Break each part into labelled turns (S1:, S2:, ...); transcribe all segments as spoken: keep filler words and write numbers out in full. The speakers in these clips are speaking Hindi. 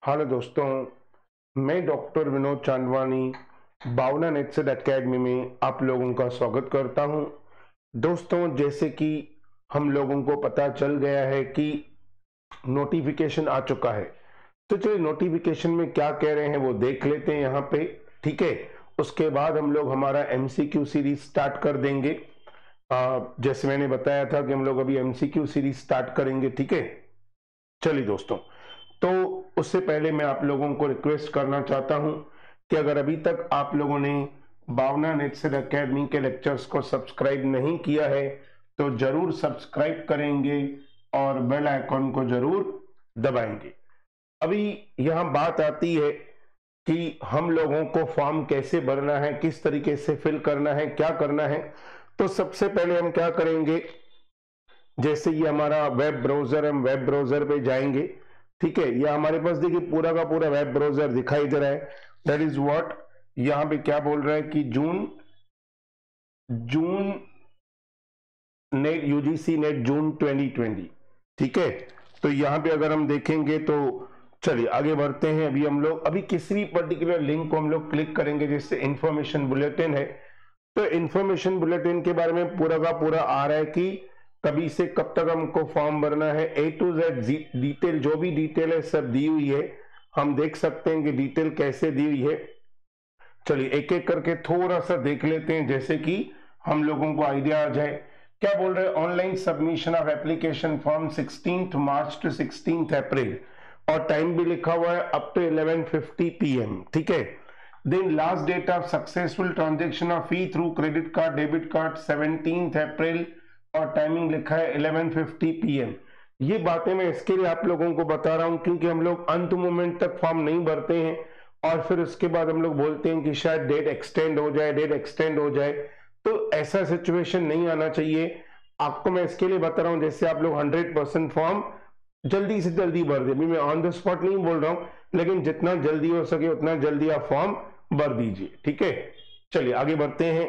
S1: हेलो दोस्तों, मैं doctor Vinod Chandwani Bhavna NET SET academy में आप लोगों का स्वागत करता हूं। दोस्तों, जैसे कि हम लोगों को पता चल गया है कि नोटिफिकेशन आ चुका है, तो चलिए नोटिफिकेशन में क्या कह रहे हैं वो देख लेते हैं यहाँ पे। ठीक है, उसके बाद हम लोग हमारा एमसीक्यू सीरीज स्टार्ट कर देंगे। आ, जैसे मैंने बताया था कि हम लोग अभी एमसीक्यू सीरीज स्टार्ट करेंगे। ठीक है, चलिए दोस्तों, तो उससे पहले मैं आप लोगों को रिक्वेस्ट करना चाहता हूं कि अगर अभी तक आप लोगों ने भावना नेटसेट एकेडमी के लेक्चर्स को सब्सक्राइब नहीं किया है तो जरूर सब्सक्राइब करेंगे और बेल आइकॉन को जरूर दबाएंगे। अभी यहां बात आती है कि हम लोगों को फॉर्म कैसे भरना है, किस तरीके से फिल करना है, क्या करना है। तो सबसे पहले हम क्या करेंगे, जैसे ये हमारा वेब ब्राउजर, हम वेब ब्राउजर पे जाएंगे। ठीक है, ये हमारे पास देखिए पूरा का पूरा वेब ब्राउजर दिखाई दे रहा है। दैट इज व्हाट, यहाँ पे क्या बोल रहा है कि June June NET UGC NET June twenty twenty. ठीक है, तो यहाँ पे अगर हम देखेंगे तो चलिए आगे बढ़ते हैं। अभी हम लोग अभी किसी भी पर्टिकुलर लिंक को हम लोग क्लिक करेंगे, जैसे इंफॉर्मेशन बुलेटिन है, तो इंफॉर्मेशन बुलेटिन के बारे में पूरा का पूरा आ रहा है कि कभी से कब तक हमको फॉर्म भरना है। ए टू जेड डिटेल, जो भी डिटेल है सब दी हुई है। हम देख सकते हैं कि डिटेल कैसे दी हुई है। चलिए एक एक करके थोड़ा सा देख लेते हैं, जैसे कि हम लोगों को आइडिया आ जाए। क्या बोल रहे हैं, online submission of application form sixteenth March to sixteenth April, और टाइम भी लिखा हुआ है up to eleven fifty P M. ठीक है, then last date of successful transaction of fee through credit card debit card seventeenth April, और टाइमिंग लिखा है इलेवन फिफ्टी पी एम। ये बातें मैं इसके लिए आप लोगों को बता रहा हूं क्योंकि हम लोग अंत मोमेंट तक फॉर्म नहीं भरते हैं और फिर उसके बाद हम लोग बोलते हैं कि शायद डेट एक्सटेंड हो जाए, डेट एक्सटेंड हो जाए। तो ऐसा सिचुएशन नहीं आना चाहिए। आपको मैं इसके लिए बता रहा हूं, जैसे आप लोग हंड्रेड परसेंट फॉर्म जल्दी से जल्दी भर दे। मैं ऑन द स्पॉट नहीं बोल रहा हूं, लेकिन जितना जल्दी हो सके उतना जल्दी आप फॉर्म भर दीजिए। ठीक है, चलिए आगे बढ़ते हैं।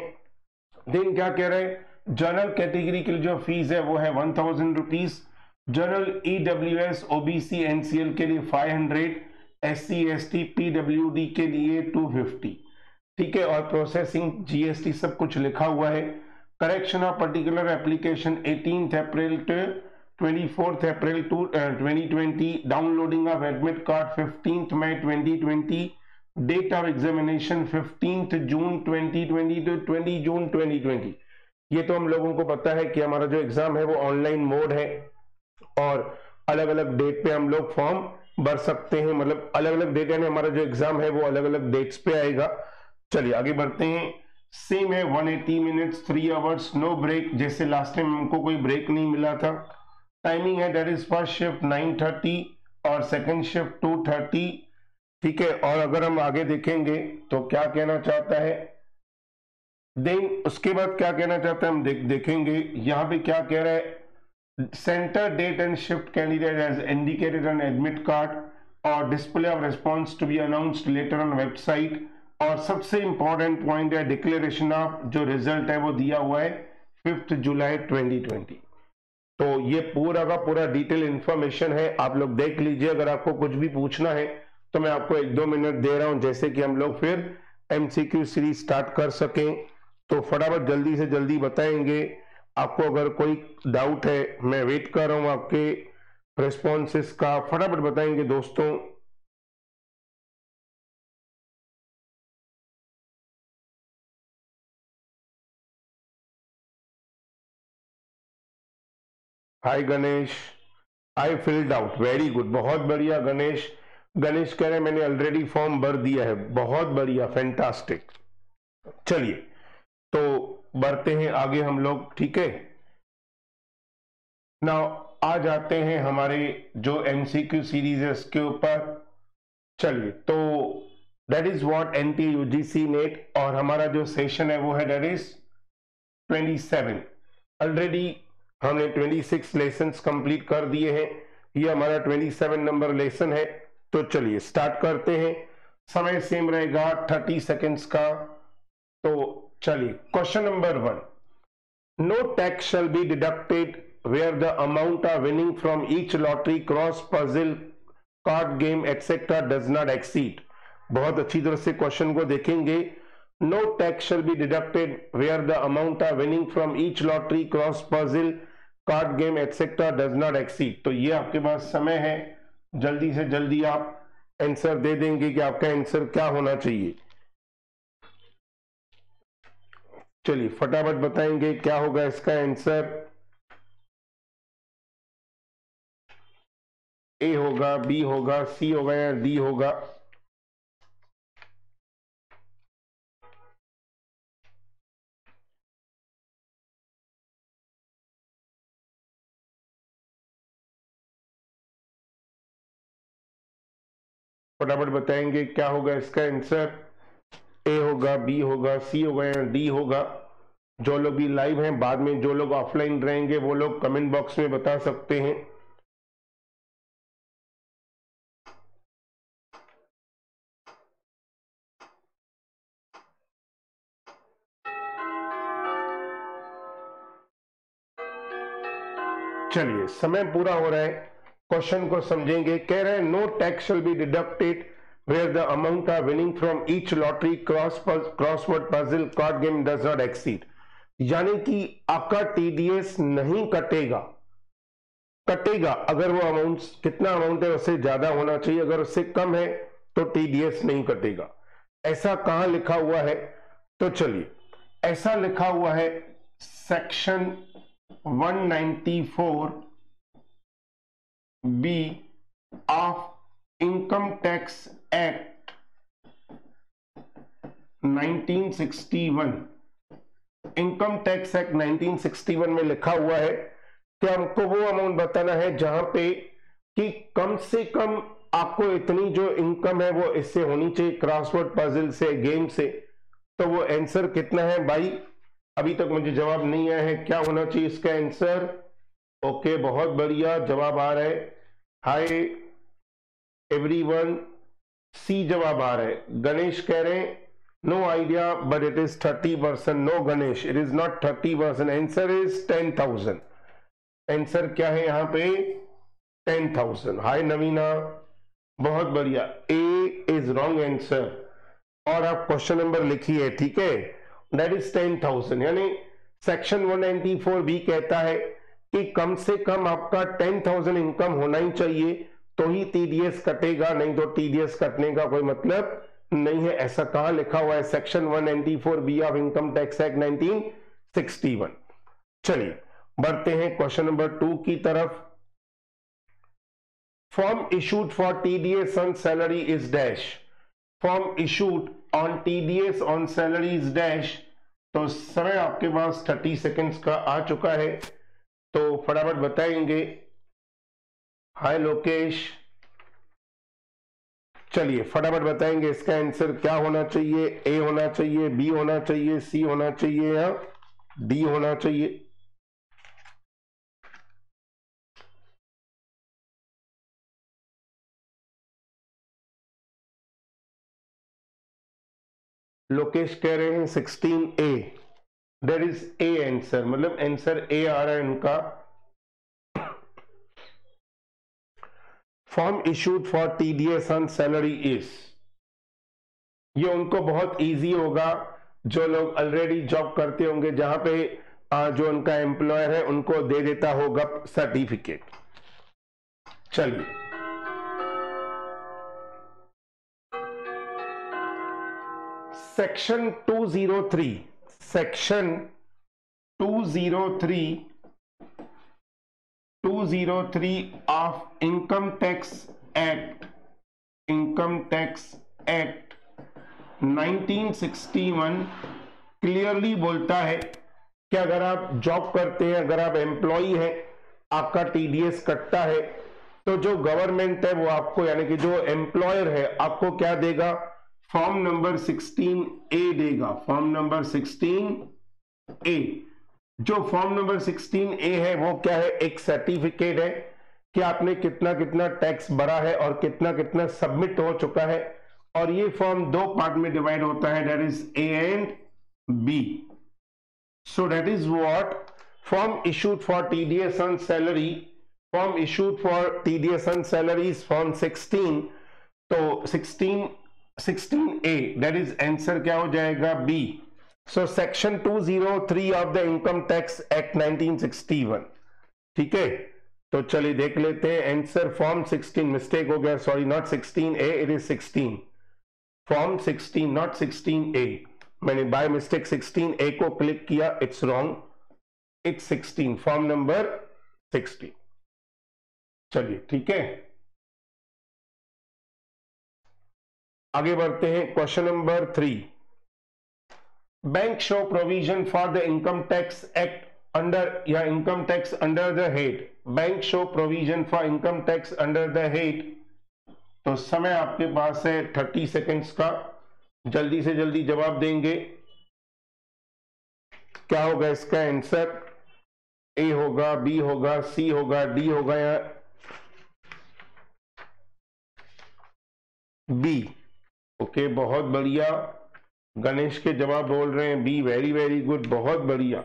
S1: देन क्या कह रहे हैं, जनरल कैटेगरी के लिए जो फीस है वो है one thousand rupees, general EWS OBC NCL के लिए five hundred, S C S T PWD के लिए टू फिफ्टी। ठीक है, और प्रोसेसिंग जीएसटी सब कुछ लिखा हुआ है। Correction of particular application eighteenth April to twenty fourth April to twenty twenty, downloading of admit card fifteenth May twenty twenty, date of examination fifteenth June twenty twenty to twenty June twenty twenty. ये तो हम लोगों को पता है कि हमारा जो एग्जाम है वो ऑनलाइन मोड है और अलग अलग डेट पे हम लोग फॉर्म भर सकते हैं। मतलब अलग अलग डेट, यानी हमारा जो एग्जाम है वो अलग अलग डेट्स पे आएगा। चलिए आगे बढ़ते हैं। सेम है one eighty minutes, three hours, no break, जैसे लास्ट टाइम हमको कोई ब्रेक नहीं मिला था। टाइमिंग है that is first shift nine thirty और सेकंड शिफ्ट टू थर्टी। ठीक है, और अगर हम आगे देखेंगे तो क्या कहना चाहता है, देन उसके बाद क्या कहना चाहता है हम देख देखेंगे। यहाँ पे क्या कह रहा है, centre date and shift candidate as indicated on admit card और display of response to be announced later on website. और सबसे इंपॉर्टेंट पॉइंट है डिक्लेरेशन ऑफ जो रिजल्ट है वो दिया हुआ है फिफ्थ जुलाई ट्वेंटी ट्वेंटी। तो ये पूरा का पूरा डिटेल इंफॉर्मेशन है, आप लोग देख लीजिए। अगर आपको कुछ भी पूछना है तो मैं आपको एक दो मिनट दे रहा हूं, जैसे कि हम लोग फिर एमसीक्यू सीरीज स्टार्ट कर सकें। तो फटाफट जल्दी से जल्दी बताएंगे। आपको अगर कोई डाउट है, मैं वेट कर रहा हूं आपके रिस्पॉन्सेस का, फटाफट बताएंगे दोस्तों। Hi Ganesh, I filled out, very good, बहुत बढ़िया गणेश। गणेश कह रहे हैं मैंने ऑलरेडी फॉर्म भर दिया है, बहुत बढ़िया, फैंटास्टिक। चलिए तो बढ़ते हैं आगे हम लोग। ठीक है, नाउ आ जाते हैं हमारे जो एमसीक्यू सीरीज है उसके ऊपर। चलिए, तो that is what NT UGC NET, और हमारा जो सेशन है वो है that is twenty seven. Already हमने ट्वेंटी सिक्स लेसन्स कंप्लीट कर दिए हैं, ये हमारा ट्वेंटी सेवन नंबर लेसन है। तो चलिए स्टार्ट करते हैं। समय सेम रहेगा थर्टी सेकेंड्स का। तो चलिए question number one, no tax shall be deducted where the amount of winning from each lottery cross puzzle card game etcetera does not exceed. बहुत अच्छी तरह से क्वेश्चन को देखेंगे। No tax shall be deducted where the amount are winning from each lottery cross puzzle card game etcetera does not exceed. तो ये आपके पास समय है, जल्दी से जल्दी आप आंसर दे देंगे कि आपका आंसर क्या होना चाहिए। चलिए फटाफट बताएंगे क्या होगा इसका आंसर। ए होगा, बी होगा, सी होगा या डी होगा। फटाफट बताएंगे क्या होगा इसका आंसर। ए होगा, बी होगा, सी होगा या डी होगा। जो लोग भी लाइव हैं, बाद में जो लोग ऑफलाइन रहेंगे वो लोग कमेंट बॉक्स में बता सकते हैं। चलिए समय पूरा हो रहा है, क्वेश्चन को समझेंगे। कह रहे हैं no tax shall be deducted where the amount are winning from each lottery cross crossword puzzle card game does not exceed. यानी कि आपका टीडीएस नहीं कटेगा। कटेगा अगर वो अमाउंट, कितना अमाउंट है उससे ज्यादा होना चाहिए, अगर उससे कम है तो टीडीएस नहीं कटेगा। ऐसा कहां लिखा हुआ है? तो चलिए, ऐसा लिखा हुआ है section one ninety-four B of Income Tax Act nineteen sixty-one। Income tax act nineteen sixty one में लिखा हुआ है कि हमको वो अमाउंट बताना है जहां पे कि कम से कम आपको इतनी जो इनकम है वो इससे होनी चाहिए, क्रॉसवर्ड पजल से, गेम से। तो वो आंसर कितना है भाई? अभी तक मुझे जवाब नहीं आया है, क्या होना चाहिए इसका आंसर? ओके, बहुत बढ़िया जवाब आ रहा है। हाय एवरीवन, सी जवाब आ रहा है। गणेश कह रहे हैं no idea but it is thirty percent. No Ganesh, it is not thirty percent, answer is ten thousand. Answer क्या है यहाँ पे? Ten thousand. हाय नवीना, बहुत बढ़िया, ए इज रॉन्ग आंसर। और आप क्वेश्चन नंबर लिखिए, ठीक है, दैट इज टेन थाउजेंड। यानी section one ninety four B कहता है कि कम से कम आपका टेन थाउजेंड इनकम होना ही चाहिए तो ही टीडीएस कटेगा, नहीं तो टीडीएस कटने का कोई मतलब नहीं है। ऐसा कहां लिखा हुआ है? Section one ninety four B of income tax act nineteen sixty one. चलिए बढ़ते हैं क्वेश्चन नंबर टू की तरफ। Form issued for TDS on salary is dash. Form issued on TDS on salary is dash. तो समय आपके पास थर्टी सेकेंड्स का आ चुका है, तो फटाफट बताएंगे। हाय लोकेश, चलिए फटाफट बताएंगे इसका आंसर क्या होना चाहिए। ए होना चाहिए, बी होना चाहिए, सी होना चाहिए या डी होना चाहिए? लोकेश कह रहे हैं sixteen A, that is a answer, मतलब आंसर ए आ रहा है इनका। Form issued for TDS on salary is, ये उनको बहुत इजी होगा जो लोग ऑलरेडी जॉब करते होंगे, जहां पे जो उनका एम्प्लॉयर है उनको दे देता होगा सर्टिफिकेट। चलिए section two zero three, section two zero three two zero three of income tax act, income tax act nineteen sixty one clearly बोलता है कि अगर आप जॉब करते हैं, अगर आप एम्प्लॉई हैं, आपका टीडीएस कटता है, तो जो गवर्नमेंट है वो आपको, यानी कि जो एम्प्लॉयर है, आपको क्या देगा? फॉर्म नंबर सिक्सटीन ए देगा। फॉर्म नंबर सिक्सटीन ए, जो फॉर्म नंबर सिक्सटीन ए है वो क्या है? एक सर्टिफिकेट है कि आपने कितना कितना टैक्स भरा है और कितना कितना सबमिट हो चुका है। और ये फॉर्म दो पार्ट में डिवाइड होता है, that is A and B. So that is what form issued for TDS on salary form issued for TDS and salaries form sixteen, तो sixteen sixteen A that is answer क्या हो जाएगा B. So section two zero three of the income tax act nineteen sixty one. ठीक है, तो चलिए देख लेते हैं आंसर। फॉर्म सिक्सटीन, मिस्टेक हो गया, sorry, not sixteen A, it is sixteen. Form sixteen, not sixteen A, मैंने बाय मिस्टेक सिक्सटीन ए को क्लिक किया, it's wrong, it's sixteen, form number sixteen. चलिए ठीक है, आगे बढ़ते हैं। Question number three, bank show provision for the income tax act under या income tax under the head, bank show provision for income tax under the head. तो समय आपके पास है थर्टी सेकेंड्स का, जल्दी से जल्दी जवाब देंगे। क्या होगा इसका आंसर? ए होगा, बी होगा, सी होगा, डी होगा या बी? ओके, बहुत बढ़िया, गणेश के जवाब बोल रहे हैं बी, वेरी वेरी गुड, बहुत बढ़िया।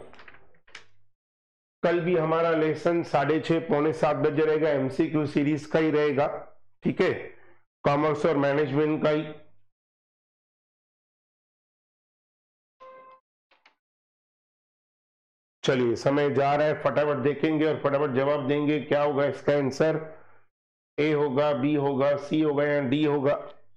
S1: कल भी हमारा लेसन साढ़े छह पौने सात बजे रहेगा, एमसीक्यू सीरीज का ही रहेगा, ठीक है, कॉमर्स और मैनेजमेंट का ही। चलिए समय जा रहा है, फटाफट देखेंगे और फटाफट जवाब देंगे। क्या होगा इसका आंसर? ए होगा, बी होगा, सी होगा या डी होगा?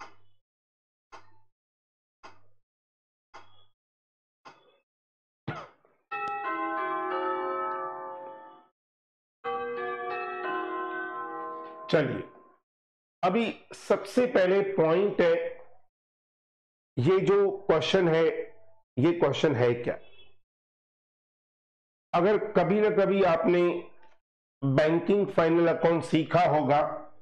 S1: चलिए, अभी सबसे पहले पॉइंट है, ये जो क्वेश्चन है, ये क्वेश्चन है क्या? अगर कभी ना कभी आपने बैंकिंग फाइनल अकाउंट सीखा होगा,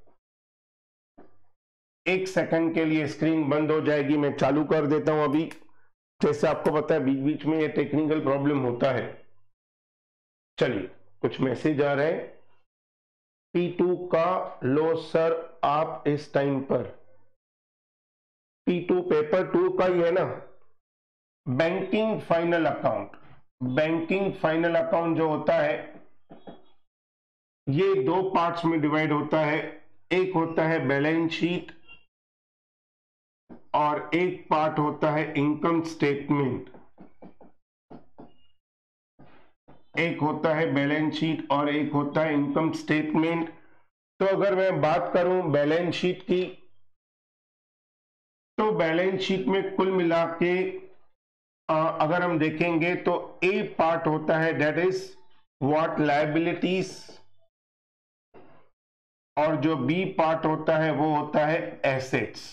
S1: एक सेकंड के लिए स्क्रीन बंद हो जाएगी, मैं चालू कर देता हूं अभी। जैसे आपको पता है बीच बीच में ये टेक्निकल प्रॉब्लम होता है। चलिए, कुछ मैसेज आ रहे हैं। पी टू का लो सर आप इस टाइम पर, पी टू पेपर टू का ही है ना, banking final account. Banking final account जो होता है ये दो पार्ट्स में डिवाइड होता है, एक होता है बैलेंस शीट और एक पार्ट होता है इनकम स्टेटमेंट। एक होता है बैलेंस शीट और एक होता है इनकम स्टेटमेंट। तो अगर मैं बात करूं बैलेंस शीट की, तो बैलेंस शीट में कुल मिला के अगर हम देखेंगे तो ए पार्ट होता है दैट इज व्हाट लायबिलिटीज, और जो बी पार्ट होता है वो होता है एसेट्स।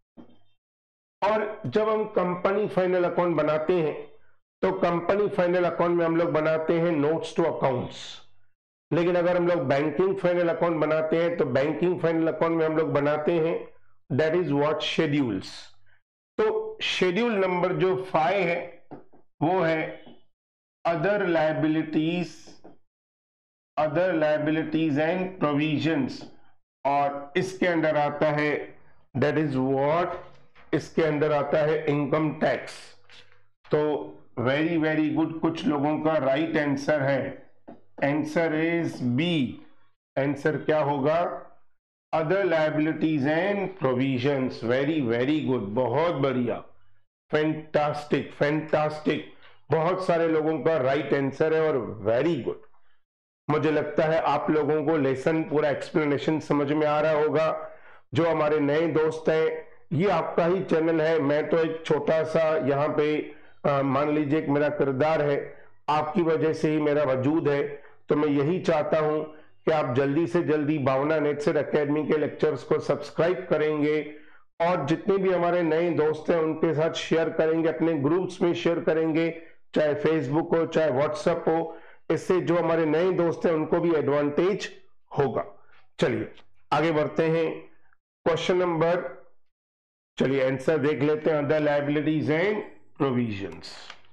S1: और जब हम कंपनी फाइनल अकाउंट बनाते हैं तो कंपनी फाइनल अकाउंट में हम लोग बनाते हैं नोट्स टू अकाउंट्स, लेकिन अगर हम लोग बैंकिंग फाइनल अकाउंट बनाते हैं तो बैंकिंग फाइनल अकाउंट में हम लोग बनाते हैं दैट इज व्हाट शेड्यूल्स। तो शेड्यूल नंबर जो फाइव है वो है other liabilities, other liabilities and provisions, और इसके अंदर आता है दैट इज व्हाट, इसके अंदर आता है इनकम टैक्स। तो वेरी वेरी गुड, कुछ लोगों का राइट आंसर है, आंसर इज बी। आंसर क्या होगा? Other liabilities and provisions. Very very good, बहुत बढ़िया, फैंटास्टिक फैंटास्टिक, बहुत सारे लोगों का राइट आंसर है और वेरी गुड। मुझे लगता है आप लोगों को लेसन पूरा एक्सप्लेनेशन समझ में आ रहा होगा। जो हमारे नए दोस्त हैं, ये आपका ही चैनल है, मैं तो एक छोटा सा यहाँ पे आ, मान लीजिए एक मेरा किरदार है, आपकी वजह से ही मेरा वजूद है। तो मैं यही चाहता हूं कि आप जल्दी से जल्दी भावना नेटसेट एकेडमी के लेक्चर्स को सब्सक्राइब करेंगे और जितने भी हमारे नए दोस्त हैं उनके साथ शेयर करेंगे, अपने ग्रुप्स में शेयर करेंगे, चाहे फेसबुक हो चाहे व्हाट्सएप हो। इससे जो हमारे नए दोस्त हैं उनको भी एडवांटेज होगा। चलिए आगे बढ़ते हैं। क्वेश्चन नंबर, चलिए आंसर देख लेते हैं, other liabilities and provisions.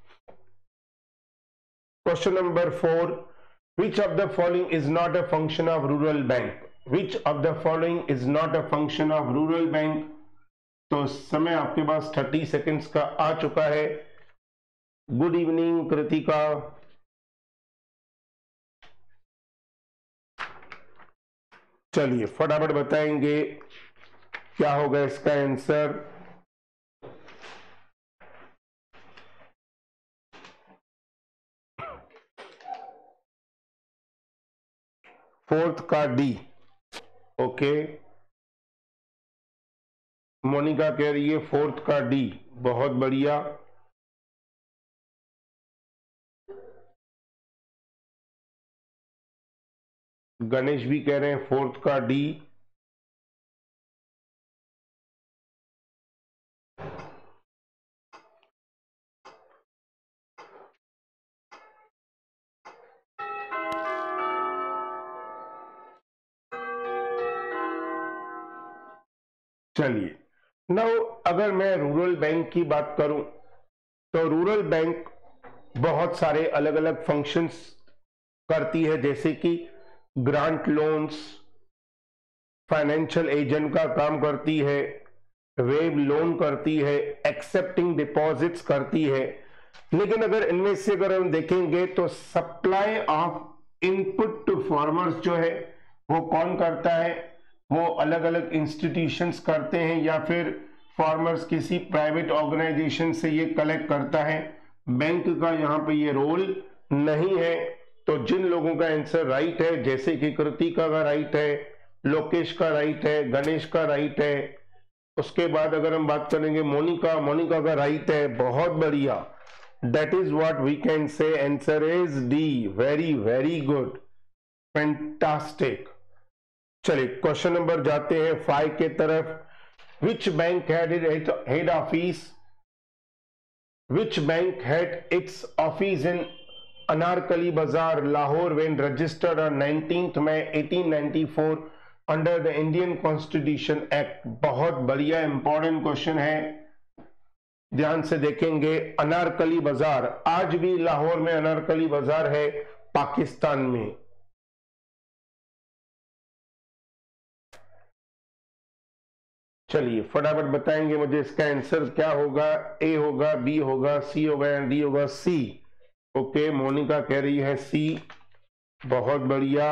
S1: Question number four, which of the following is not a function of rural bank? Which of the following is not a function of rural bank? तो समय आपके पास थर्टी सेकेंड्स का आ चुका है। Good evening Kritika. चलिए फटाफट बताएंगे क्या होगा इसका आंसर। फोर्थ का डी। ओके, मोनिका कह रही है फोर्थ का डी, बहुत बढ़िया। गणेश भी कह रहे हैं फोर्थ का डी। चलिए नाउ अगर मैं रूरल बैंक की बात करूं तो रूरल बैंक बहुत सारे अलग अलग फंक्शंस करती है, जैसे कि ग्रांट लोन्स, फाइनेंशियल एजेंट का काम करती है, वेब लोन करती है, एक्सेप्टिंग डिपॉजिट्स करती है। लेकिन अगर इनमें से अगर हम देखेंगे तो supply of input to farmers जो है वो कौन करता है? वो अलग अलग इंस्टीट्यूशंस करते हैं या फिर फार्मर्स किसी प्राइवेट ऑर्गेनाइजेशन से ये कलेक्ट करता है। बैंक का यहाँ पे ये रोल नहीं है। तो जिन लोगों का आंसर राइट है, जैसे कि कृतिका का राइट है, लोकेश का राइट है, गणेश का राइट है, उसके बाद अगर हम बात करेंगे मोनिका, मोनिका का राइट है, बहुत बढ़िया। That is what we can say, answer is D. Very very good, fantastic. चलिए क्वेश्चन नंबर जाते हैं फाइव के तरफ। Which bank had it head office which bank had its office in Anarkali Bazaar Lahore when registered on nineteenth May eighteen ninety-four under the Indian Constitution Act? बहुत बढ़िया इंपॉर्टेंट क्वेश्चन है, ध्यान से देखेंगे। अनारकली बाजार, आज भी लाहौर में अनारकली बाजार है पाकिस्तान में। चलिए फटाफट बताएंगे मुझे इसका आंसर क्या होगा। ए होगा, बी होगा, सी होगा या डी होगा? सी। ओके, मोनिका कह रही है सी, बहुत बढ़िया।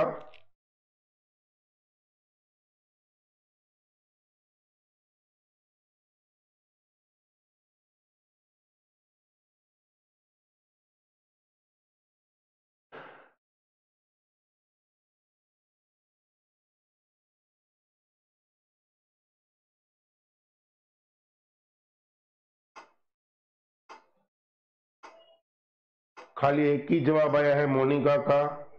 S1: खाली एक ही जवाब आया है मोनिका का।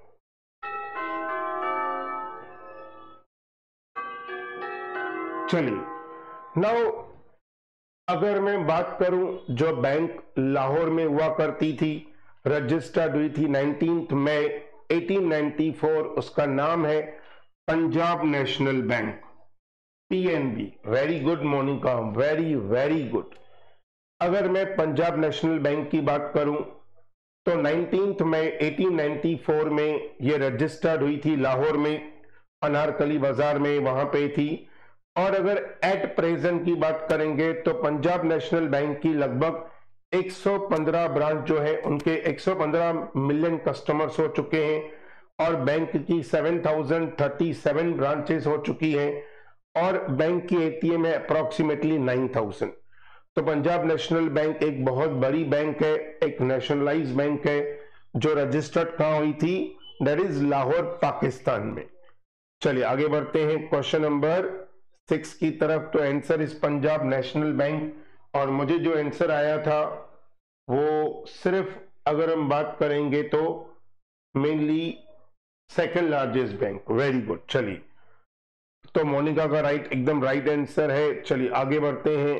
S1: चलिए नाउ अगर मैं बात करूं जो बैंक लाहौर में हुआ करती थी, रजिस्टर्ड हुई थी nineteenth May eighteen ninety four, उसका नाम है Punjab National Bank, PNB. Very good Monica, very very good. अगर मैं पंजाब नेशनल बैंक की बात करूं तो nineteenth May eighteen ninety four में ये रजिस्टर्ड हुई थी लाहौर में, अनारकली बाजार में, वहां पे थी। और अगर एट प्रेजेंट की बात करेंगे तो पंजाब नेशनल बैंक की लगभग एक सौ पंद्रह ब्रांच जो है उनके एक सौ पंद्रह मिलियन कस्टमर्स हो चुके हैं और बैंक की seven thousand thirty seven branches हो चुकी हैं और बैंक की एटीएम है अप्रोक्सीमेटली नाइन थाउजेंड। तो पंजाब नेशनल बैंक एक बहुत बड़ी बैंक है, एक नेशनलाइज बैंक है जो रजिस्टर्ड कहां हुई थी? दैट इज लाहौर पाकिस्तान में। चलिए आगे बढ़ते हैं क्वेश्चन नंबर सिक्स की तरफ। तो answer is Punjab National Bank और मुझे जो आंसर आया था वो सिर्फ अगर हम बात करेंगे तो mainly second largest bank. Very good. चलिए तो मोनिका का राइट एकदम राइट आंसर है। चलिए आगे बढ़ते हैं।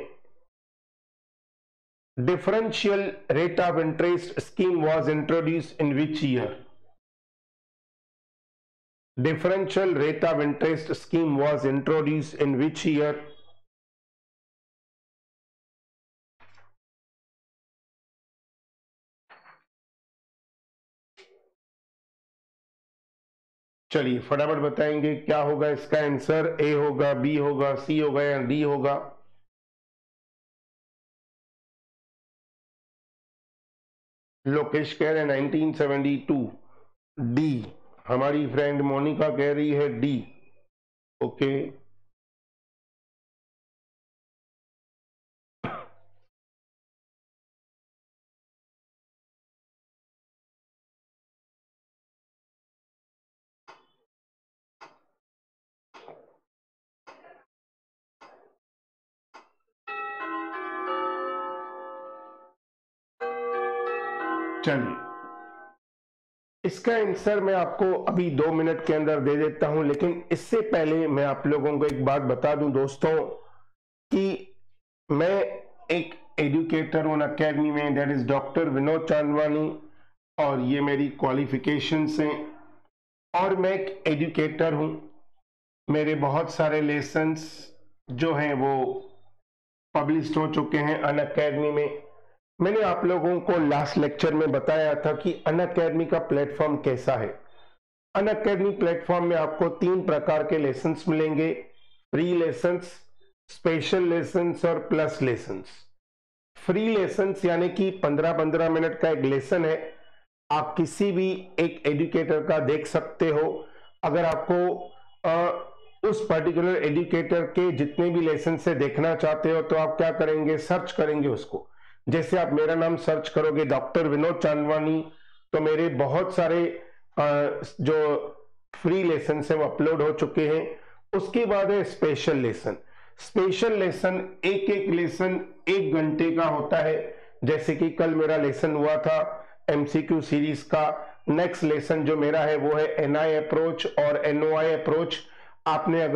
S1: Differential rate of interest scheme was introduced in which year? Differential rate of interest scheme was introduced in which year? चलिए फटाफट बताएंगे क्या होगा इसका आंसर। ए होगा, बी होगा, सी होगा या डी होगा? लोकेश कह रहे हैं नाइनटीन सेवेंटी टू, डी। हमारी फ्रेंड मोनिका कह रही है डी। ओके। चलिए, इसका आंसर मैं आपको अभी दो मिनट के अंदर दे देता हूं, लेकिन इससे पहले मैं आप लोगों को एक बात बता दूं दोस्तों कि मैं एक एजुकेटर हूं अकेडमी में, that is doctor Vinod Chandwani, और ये मेरी क्वालिफिकेशंस हैं और मैं एक एजुकेटर हूं। मेरे बहुत सारे लेसन्स जो हैं वो पब्लिश हो चुके हैं अन अकेडमी में। मैंने आप लोगों को लास्ट लेक्चर में बताया था कि अन अकेडमी का प्लेटफॉर्म कैसा है। अन अकेडमी प्लेटफॉर्म में आपको तीन प्रकार के लेसन्स मिलेंगे, फ्री लेसन्स, स्पेशल लेसन्स और प्लस लेसन्स। फ्री लेसन्स यानी कि पंद्रह पंद्रह मिनट का एक लेसन है, आप किसी भी एक एजुकेटर का देख सकते हो। अगर आपको आ, उस पर्टिकुलर एजुकेटर के जितने भी लेसन से देखना चाहते हो तो आप क्या करेंगे, सर्च करेंगे उसको। जैसे आप मेरा नाम सर्च करोगे डॉक्टर विनोद चांदवानी, तो मेरे बहुत सारे आ, जो फ्री लेसन है वो अपलोड हो चुके हैं। उसके बाद है स्पेशल लेसन। स्पेशल लेसन एक एक लेसन एक घंटे का होता है। जैसे कि कल मेरा लेसन हुआ था एमसीक्यू सीरीज का। नेक्स्ट लेसन जो मेरा है वो है एनआई अप्रोच और एनओआई अप्रोच। आपने अगर